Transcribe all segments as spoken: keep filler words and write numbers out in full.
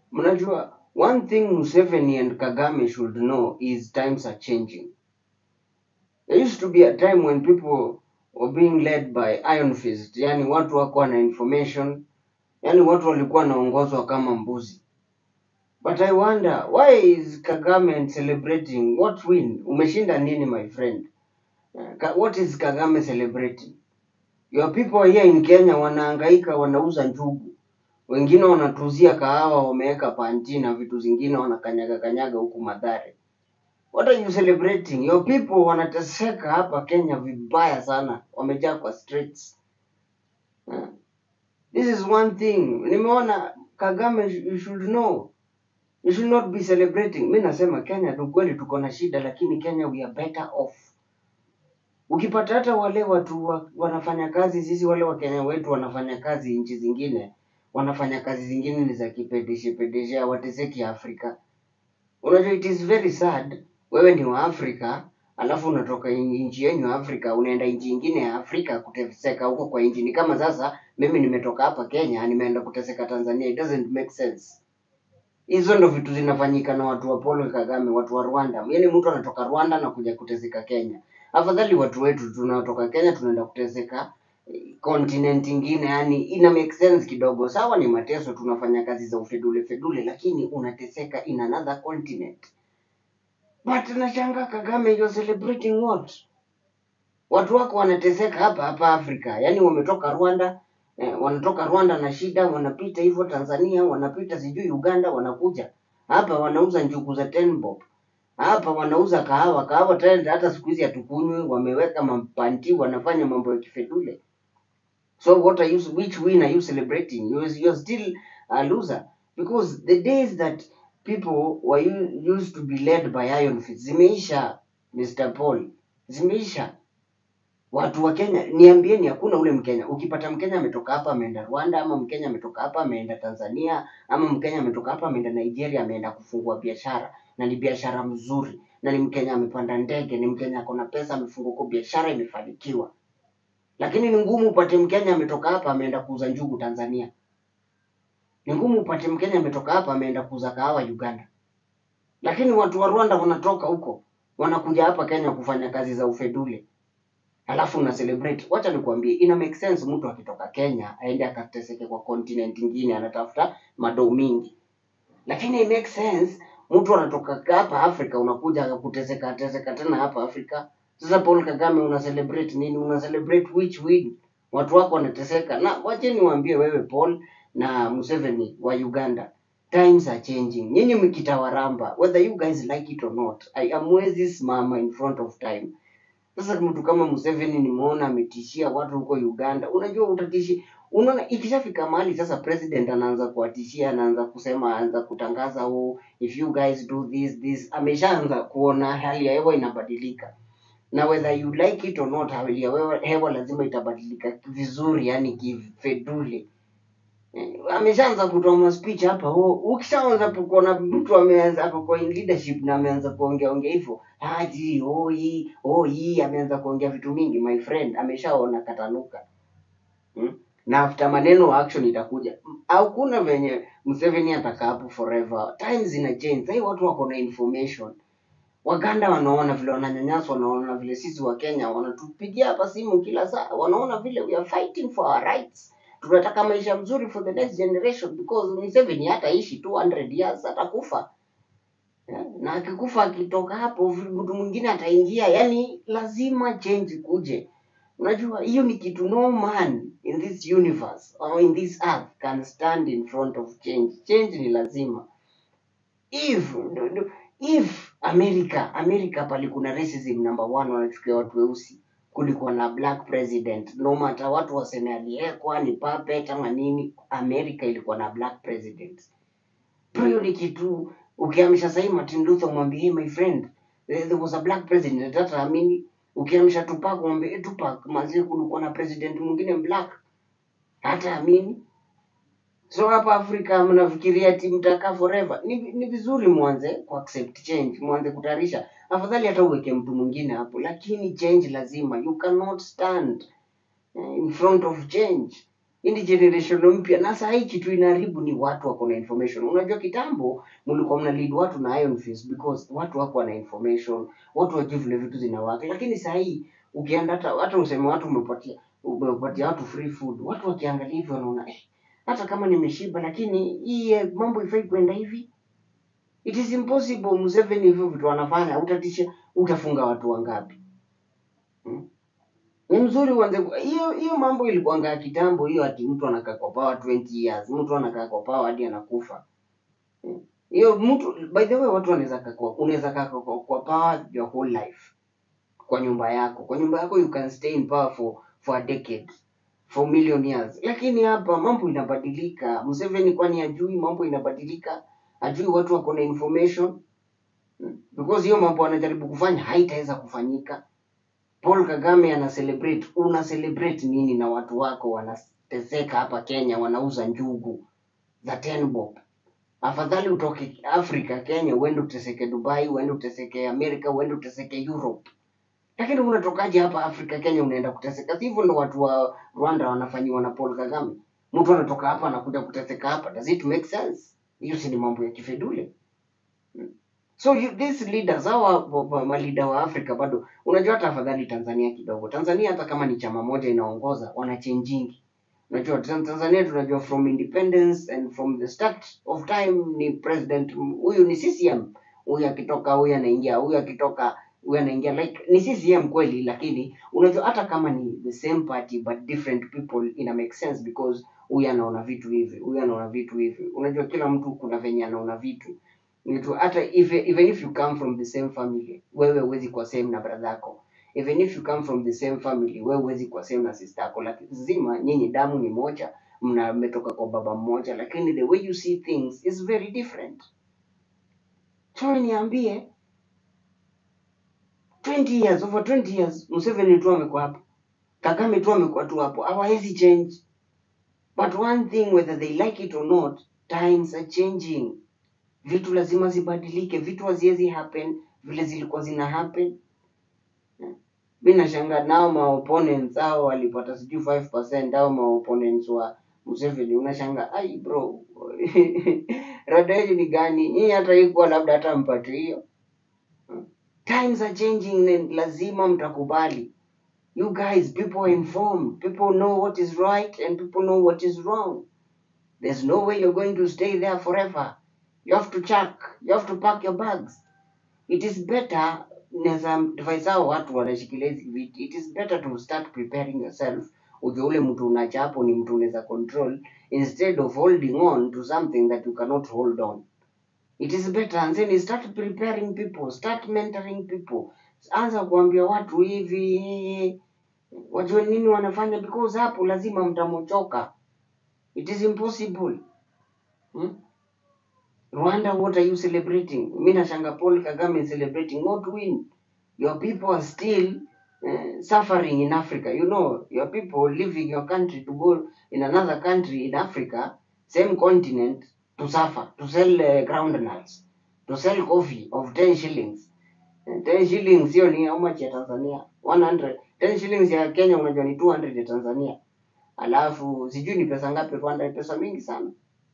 Mnajua, one thing Museveni and Kagame should know is times are changing. There used to be a time when people were being led by iron fist, yani watu wako na information, yani watu walikuwa naongozwa kama mbuzi. But I wonder, why is Kagame celebrating? What win? Umeshinda nini, my friend? Uh, What is Kagame celebrating? Your people here in Kenya wanahangaika, wanauza njugu. Wengine wanatuzia kahawa, wameweka panti na vitu zingine wanakanyaga kanyaga huku Mathare. What are you celebrating? Your people wanateseka hapa Kenya vibaya sana. Wamejaa kwa streets. Uh, This is one thing. Nimeona Kagame, you should know. You should not be celebrating. Mimi nasema Kenya ni kweli tuko na shida, lakini Kenya we are better off. Ukipata hata wale watu wa, wanafanya kazi, sisi wale wa Kenya wetu wanafanya kazi nchi zingine, wanafanya kazi zingine ni za kipedeshe pedeshe, wateseki Afrika. Unajua, it is very sad. Wewe ni wa Afrika, alafu unatoka nchi yenu Afrika, unaenda nchi nyingine ya Afrika kuteseka huko kwa nchi. Ni kama sasa mimi nimetoka hapa Kenya, nimeenda kuteseka Tanzania. It doesn't make sense. Hizo ndo vitu zinafanyika na watu wa Paul Kagame, watu wa Rwanda. Yaani mtu anatoka Rwanda na kuja kuteseka Kenya. Afadhali watu wetu tunatoka Kenya tunaenda kuteseka continent ingine, yani ina make sense kidogo. Sawa, ni mateso, tunafanya kazi za ufedule fedule, lakini unateseka in another continent. But nashanga Kagame, you're celebrating what? Watu wako wanateseka hapa hapa Afrika. Yaani wametoka Rwanda, eh, wanatoka Rwanda na shida, wanapita hivyo Tanzania, wanapita sijui Uganda, wanakuja hapa wanauza njugu za ten bob. Hapa wanauza kahawa, kahawa tena hata siku hizi hatukunywi, wameweka mapanti, wanafanya mambo ya kifedule. So what are you, which win are you celebrating? You you're still a loser, because the days that people were used to be led by iron fists zimeisha, Mister Paul. Zimeisha. Watu wa Kenya, niambieni, hakuna ule Mkenya. Ukipata Mkenya ametoka hapa ameenda Rwanda, ama Mkenya ametoka hapa ameenda Tanzania, ama Mkenya ametoka hapa ameenda Nigeria, ameenda kufungua biashara, na ni biashara mzuri, na ni Mkenya amepanda ndege, ni Mkenya akona pesa, amefungua kwa biashara imefanikiwa. Lakini ni ngumu upate Mkenya ametoka hapa ameenda kuuza njugu Tanzania. Ni ngumu upate Mkenya ametoka hapa ameenda kuuza kahawa Uganda. Lakini watu wa Rwanda wanatoka huko, wanakuja hapa Kenya kufanya kazi za ufedule. Alafu una celebrate. Wacha nikwambie, ina make sense mtu akitoka Kenya aende akateseke kwa continent nyingine, anatafuta madoo mingi. Lakini it makes sense mtu anatoka hapa Afrika unakuja kuteseka teseka tena hapa Afrika. Sasa Paul Kagame una celebrate nini? Una celebrate which win? Watu wako wanateseka. Na wacha niwaambie wewe Paul na Museveni wa Uganda, times are changing. Nyinyi mkitawaramba, whether you guys like it or not, I am always mama in front of time. Sasa mtu kama Museveni nimeona ametishia watu huko Uganda. Unajua utatishi. Unaona ikishafika mahali sasa president anaanza kuatishia, anaanza kusema, anaanza kutangaza, oh, if you guys do this this, ameshaanza kuona hali ya hewa inabadilika. Na whether you like it or not, hali ya hewa lazima itabadilika vizuri, yani kifedule. Ameshaanza kutoa speech hapa. Oh, ukishaanza kuona mtu ameanza hapo kwa leadership na ameanza kuongea ongea hivyo, haji oh hii oh hii, ameanza kuongea vitu mingi, my friend, ameshaona katanuka. Hmm? Na after maneno action itakuja. Au kuna venye Museveni atakaa hapo forever. Times ina change. Sasa watu wako na information. Waganda wanaona vile wananyanyaswa, wanaona vile sisi wa Kenya wanatupigia hapa simu kila saa, wanaona vile we are fighting for our rights. Tunataka maisha mzuri for the next generation, because Museveni hataishi two hundred years, atakufa. Yeah. Na akikufa akitoka hapo mtu mwingine ataingia, yani lazima change kuje. Unajua hiyo ni kitu, no man in this universe or in this earth can stand in front of change. Change ni lazima. If if America America pali kuna racism number one, wanachukia watu weusi, kulikuwa na black president, no matter watu waseme aliyekwa ni puppet ama nini, America ilikuwa na black president. Hiyo ni kitu ukiamsha sasa Martin Luther mwambie, hey, my friend, there was a black president, hata amini. Ukiamsha Tupac mwambie Tupac, manzi kulikuwa na president mwingine black, hata amini. So hapa Afrika mnafikiria ati mtakaa forever. Ni, ni vizuri mwanze ku accept change, mwanze kutarisha. Afadhali hata uweke mtu mwingine hapo, lakini change lazima. You cannot stand in front of change. Hii ni generation mpya, na saa hii kitu inaharibu ni watu wako na information. Unajua kitambo mlikuwa mna lead watu na iron fist because watu wako na information, watu wajui vile vitu zinawaka. Lakini saa hii ukienda hata hata useme watu umepatia umepatia watu free food, watu wakiangalia hivyo wanaona eh, hata kama nimeshiba lakini hii eh, mambo ifai kwenda hivi. It is impossible. Museveni hivyo vitu wanafanya, utatisha utafunga watu wangapi? Hmm? Ni mzuri uanze hiyo hiyo mambo ilikuanga kitambo hiyo, ati mtu anakaa kwa power twenty years, mtu anakaa kwa power hadi anakufa. Hmm. Hiyo mtu, by the way, watu wanaweza kaa kwa unaweza kaa kwa, kwa power your whole life. Kwa nyumba yako, kwa nyumba yako you can stay in power for for a decade, for million years. Lakini hapa mambo inabadilika. Museveni kwani ajui mambo inabadilika? Ajui watu wako na information? Hmm. Because hiyo mambo anajaribu kufanya haitaweza kufanyika. Paul Kagame ana celebrate, una celebrate nini na watu wako wanateseka hapa Kenya, wanauza njugu za ten bob. Afadhali utoke Afrika Kenya uende uteseke Dubai, uende uteseke Amerika, uende uteseke Europe. Lakini unatokaje hapa Afrika Kenya unaenda kuteseka? Hivyo ndo watu wa Rwanda wanafanyiwa na Paul Kagame. Mtu anatoka hapa anakuja kuteseka hapa. Does it make sense? Hiyo si ni mambo ya kifedule. Hmm. So you, these leaders hawa ma leader wa Afrika bado unajua, hata afadhali Tanzania kidogo. Tanzania hata kama ni chama moja inaongoza wana changing. Unajua Tanzania tunajua from independence and from the start of time ni president huyu ni C C M. Huyu akitoka huyu anaingia, huyu akitoka huyu anaingia, like ni C C M kweli, lakini unajua hata kama ni the same party but different people ina make sense because huyu anaona vitu hivi, huyu anaona vitu hivi. Unajua kila mtu kuna venye anaona vitu. Mtu hata if, even if you come from the same family, wewe huwezi kuwa same na brother yako. Even if you come from the same family, wewe huwezi kuwa same na sister yako. Lazima nyinyi damu ni moja, mna mmetoka kwa baba mmoja, lakini the way you see things is very different. So niambie twenty years, over twenty years Museveni tu amekuwa hapo, Kagame tu amekuwa tu hapo, hawezi change. But one thing, whether they like it or not, times are changing. Vitu lazima zibadilike, vitu haziwezi happen vile zilikuwa zina happen. Mimi nashangaa nao ma opponents hao walipata sijui five percent au ma opponents wa Museveni, unashangaa ai bro. Rada ni gani? Nyinyi hata iko labda hata mpate hiyo. Times are changing and lazima mtakubali. You guys, people are informed, people know what is right and people know what is wrong. There's no way you're going to stay there forever. You have to check. You have to pack your bags. It is better, neza advise hao watu wanashikilia hizi viti. It is better to start preparing yourself. Ujue ule mtu unacha hapo ni mtu unaweza control, instead of holding on to something that you cannot hold on. It is better and then start preparing people, start mentoring people. Anza kuambia watu hivi wajue nini wanafanya, because hapo lazima mtamochoka. It is impossible. Hmm? Rwanda, what are you celebrating? Mimi nashanga Paul Kagame is celebrating what win. Your people are still uh, suffering in Africa. You know, your people leaving your country to go in another country in Africa, same continent, to suffer, to sell uh, ground nuts, to sell coffee of ten shillings. ten shillings hiyo ni how much ya Tanzania? one hundred. ten shillings ya Kenya unajua ni two hundred ya Tanzania. Alafu sijui ni pesa ngapi Rwanda, pesa mingi sana.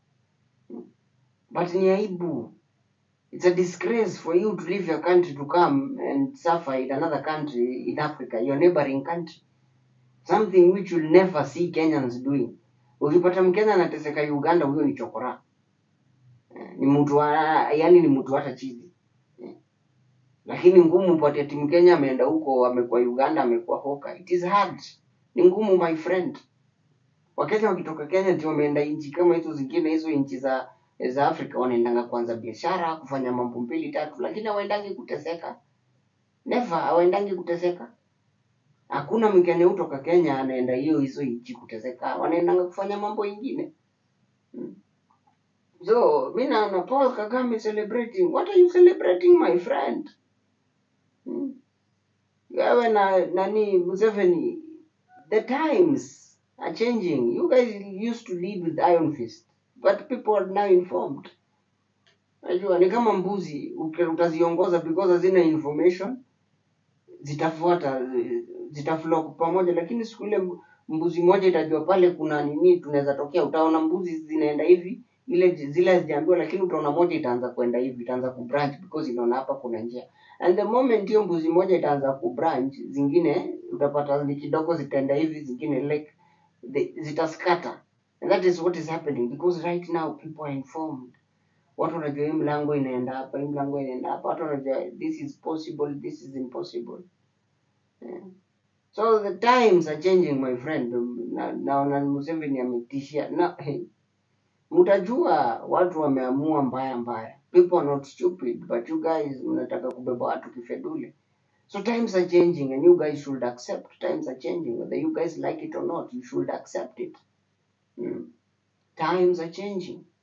But ni aibu. It's a disgrace for you to leave your country to come and suffer in another country in Africa, your neighboring country. Something which you'll never see Kenyans doing. Ukipata Mkenya anateseka Uganda, huyo ni chokora. Ni mtu wa, yani ni mtu hata chizi. Lakini ngumu upate ati Mkenya ameenda huko, amekuwa Uganda, amekuwa hoka. It is hard. Ni ngumu my friend. Wakenya wakitoka Kenya ndio wameenda nchi kama hizo zingine, hizo nchi za za Afrika wanaendanga kwanza biashara, kufanya mambo mbili tatu, lakini hawaendangi kuteseka. Never, hawaendangi kuteseka. Hakuna Mkenya kutoka Kenya anaenda hiyo hizo nchi kuteseka, wanaendanga kufanya mambo ingine. Hmm. So, mimi na Paul Kagame celebrating. What are you celebrating, my friend? Hmm. Wewe na nani Museveni, the times are changing. You guys used to live with iron fist, but people are now informed. Najua ni kama mbuzi utaziongoza because hazina information, zitafuata zitaflock pamoja, lakini siku ile mbuzi moja itajua pale kuna nini tunaweza tokea. Utaona mbuzi zinaenda hivi, ile zile hazijaambiwa, lakini utaona moja itaanza kwenda hivi, itaanza kubranch because inaona hapa kuna njia. And the moment hiyo mbuzi moja itaanza kubranch, zingine utapata ni kidogo zitaenda hivi, zingine like the, zitascatter. And that is what is happening because right now people are informed. Watu wanajua hii mlango inaenda hapa, hii mlango inaenda hapa. Watu wanajua this is possible, this is impossible. Yeah. So the times are changing, my friend. Na naona Museveni ametishia. Na hey, mtajua watu wameamua mbaya mbaya. People are not stupid, but you guys mnataka kubeba watu kifedule. So times are changing and you guys should accept times are changing. Whether you guys like it or not, you should accept it. Mm. Times are changing.